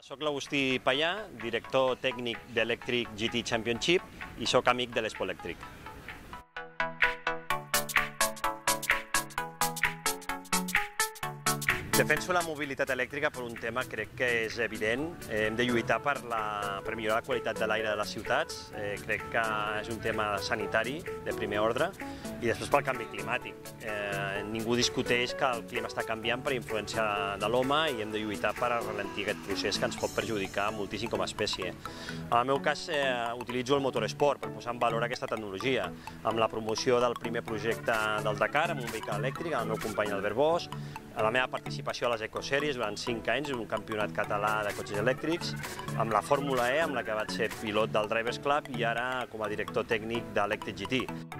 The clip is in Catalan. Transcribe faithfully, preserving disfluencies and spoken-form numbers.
Soc l'Agustí Payà, director tècnic d'Electric G T Championship i soc amic de l'Expo Elèctric. Defenso la mobilitat elèctrica per un tema crec que és evident. Hem de lluitar per, la, per millorar la qualitat de l'aire de les ciutats. Eh, crec que és un tema sanitari de primer ordre i després pel canvi climàtic. Eh, ningú discuteix que el clima està canviant per influència de l'home i hem de lluitar per ralentir aquest procés que ens pot perjudicar moltíssim com a espècie. En el meu cas eh, utilitzo el motoresport per posar en valor aquesta tecnologia, amb la promoció del primer projecte del Dakar amb un vehicle elèctric, amb el meu company Albert Bosch, a la meva participació a les Ecosèries durant cinc anys, un campionat català de cotxes elèctrics, amb la Fórmula E, amb la que vaig ser pilot del Drivers Club i ara com a director tècnic d'Electric G T.